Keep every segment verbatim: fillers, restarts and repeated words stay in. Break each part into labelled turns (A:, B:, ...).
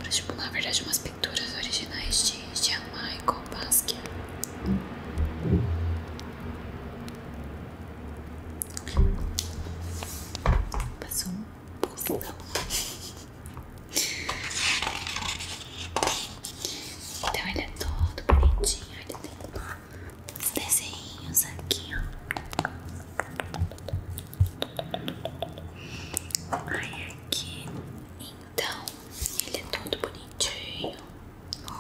A: pinturas, tipo, na verdade umas pinturas originais de Jean Michael Basquiat. Passou um postão. Então ele é todo bonitinho, ele tem uns desenhos aqui, ó. Aí aqui, então, ele é todo bonitinho. Ó.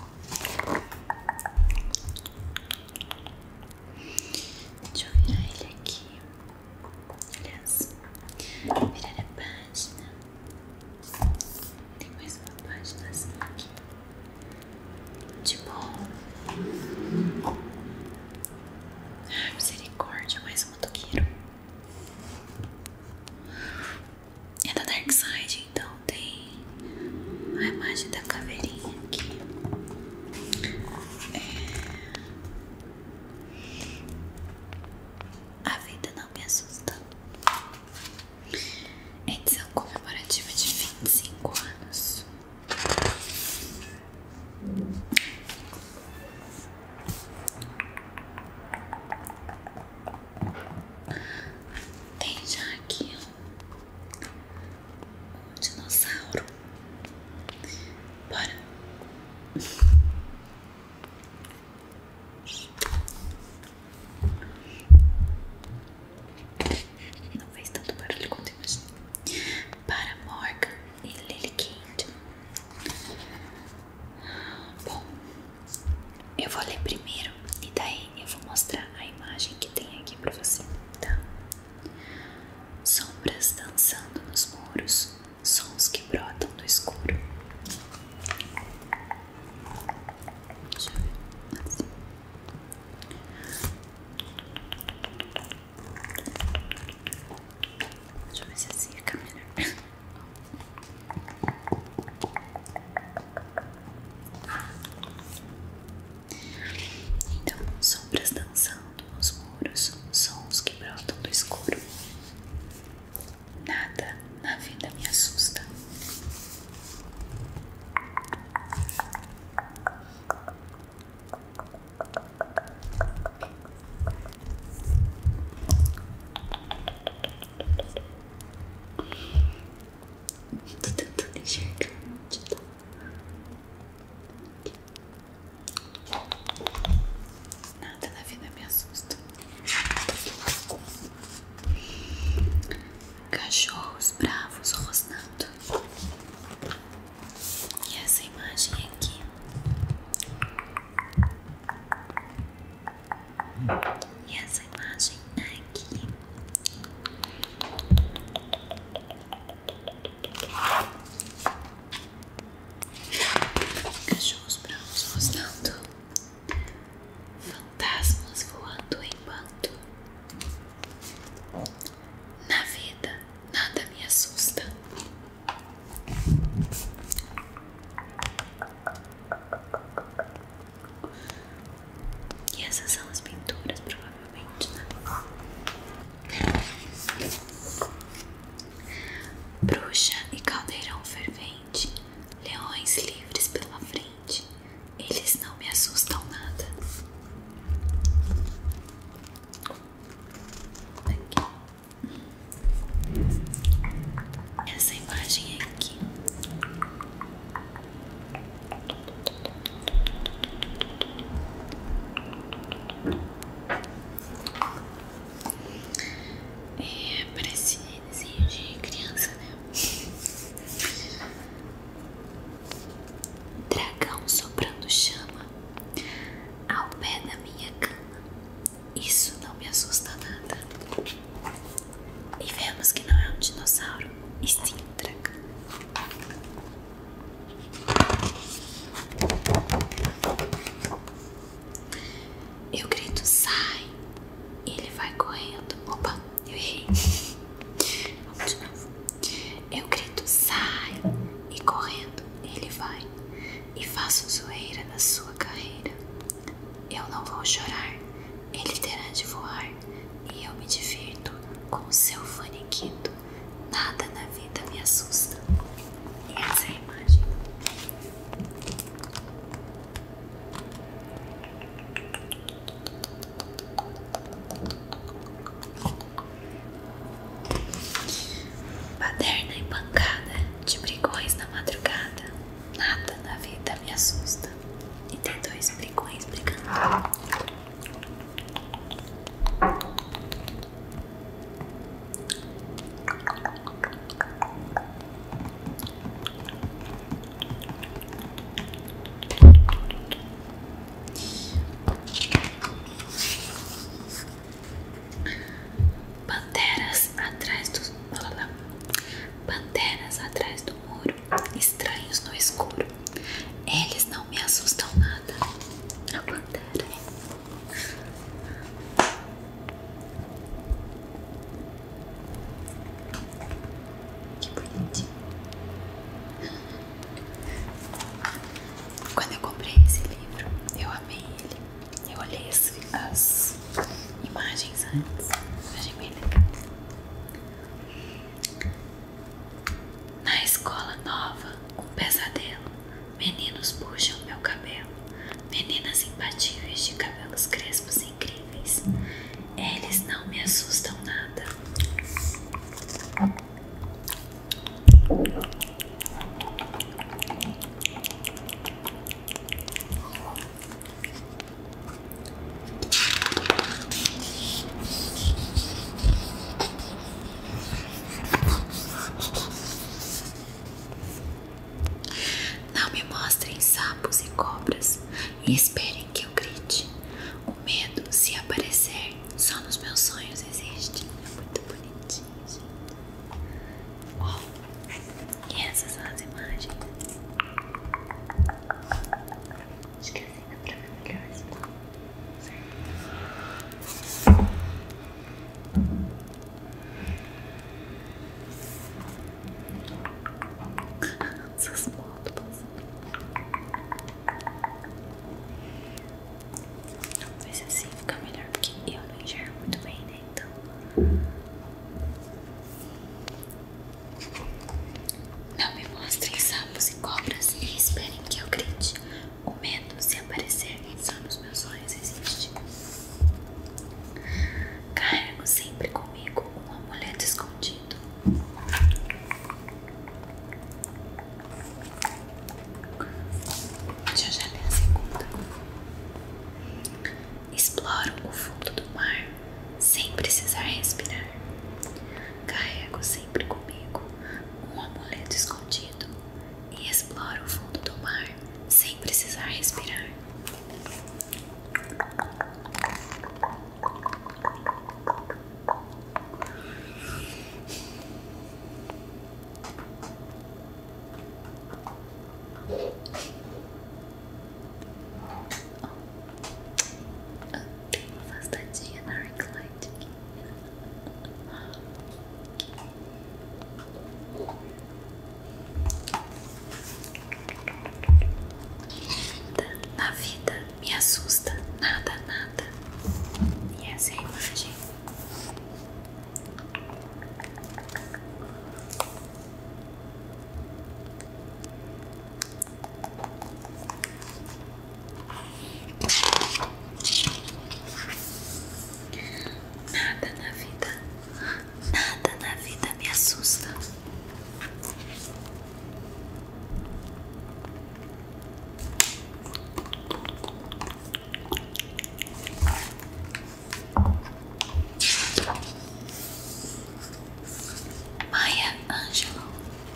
A: Deixa eu virar ele aqui. Aliás, virar a página. Tem mais uma página assim aqui. Tipo, ai, misericórdia, mais um motoqueiro. É da Dark Side, então tem a imagem da caveirinha aqui. É... A vida não me assusta. Edição comemorativa de vinte e cinco anos. Tem já aqui um dinossauro. Bora. Não fez tanto barulho quanto eu imaginei. Para Morgan e Lily Kate. Bom, eu vou ler primeiro e daí eu vou mostrar a imagem que tem aqui pra você, tá? Sombras dançando nos muros, sons que brotam do escuro. Deixa eu ver assim. Deixa eu ver se assim fica melhor. Então, sombras dançando nos muros, sons que brotam do escuro. Nada na vida me assusta. Tô tentando enxergar onde tá. Nada na vida me assusta. Cachorros bravos rosnando. E essa imagem aqui. E essa imagem aqui. Cachorros bravos rosnando. Fantasmas voando em bando. Na vida, nada me assusta. E essas são as pinturas, provavelmente, né? Bruxa e caldeirão fervente, leões livres pela frente, eles não me assustam nada. Aqui. Essa imagem aqui. É, parece desenho de criança, né? Dragão soprando chama ao pé da minha cama. Isso não me assusta nada. E vemos que não é um dinossauro, e sim um dragão. Eu grito sai e ele vai correndo. Opa, eu errei. Vamos de novo. Eu grito sai e correndo ele vai. E faço zoeira na sua carreira. Eu não vou chorar, ele terá de voar. E eu me divirto com o seu faniquito. Nada na vida me assusta. E essa é a imagem. escuro. Eles não me assustam nada. A pantera. Que bonitinho. Quando eu comprei esse livro, eu amei ele. Eu olhei as, as imagens antes. Achei bem legal. Na escola nova, um pesadelo. Meninos puxam meu cabelo. Meninas imbatíveis de cabelos crespos incríveis. Eles não me assustam nada. Não me mostrem sapos e cobras e esperem que eu grite. O medo, se aparecer, só nos meus sonhos existe. É muito bonitinho, gente. Uau. E essas são as imagens. Acho que assim dá pra ver melhor, tá? Essas motos passando. Mas assim fica melhor, porque eu não enxergo muito bem, né? Então. Não me mostrem sapos e cobras e esperem que eu grite. O medo, se aparecer, só nos meus olhos existe. Carrego sempre comigo um amuleto escondido. Deixa eu já ler a segunda. Exploro o fundo do mar sem precisar respirar. Carrego sempre comigo um amuleto escondido e exploro o fundo do mar sem precisar respirar. Tem uma afastadinha na Arclight aqui. Na vida me assusta nada, nada. E essa é a imagem. Nada na vida, nada na vida me assusta. Maya Angelou.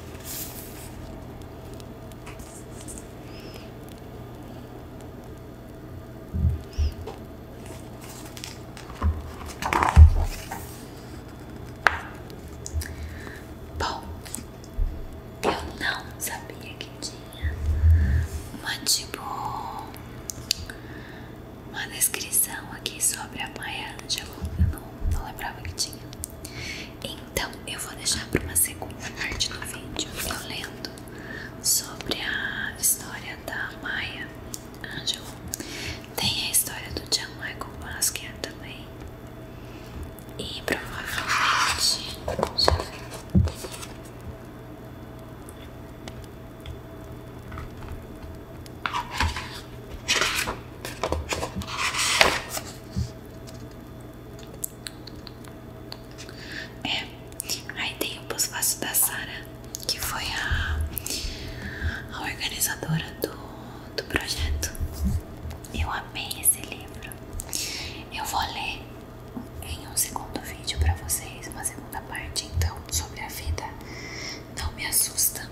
A: Bom, eu não sabia que tinha uma tipo uma descrição aqui sobre a Maya Angelou. Eu não, não lembrava que tinha. Então eu vou deixar para uma segunda parte do vídeo eu lendo sobre a história da Maya Angelou. Tem a história do John Michael Basquiat também. E provavelmente, deixa eu ver. É, aí tem o pós-fácil da Sarah, que foi a, a organizadora do, do projeto. Eu amei esse livro. Eu vou ler em um segundo vídeo pra vocês, uma segunda parte, então, sobre a vida. Não me assusta.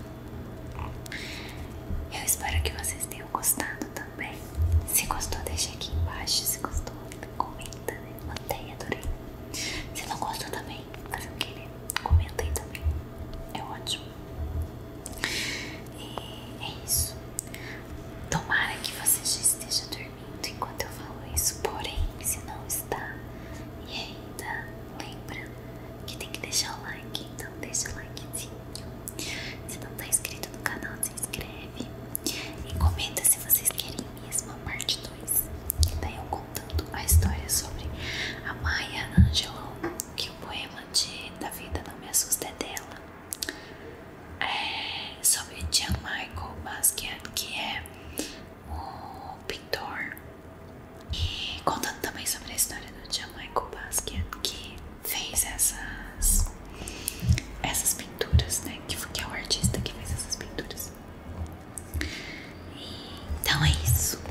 A: Eu espero que vocês tenham gostado também. Se gostou, deixa aqui embaixo. Se gostou, comenta, né? Mantenha, adorei. Se não gostou também, fazer o que? Comenta aí também. É ótimo. E é isso. Isso.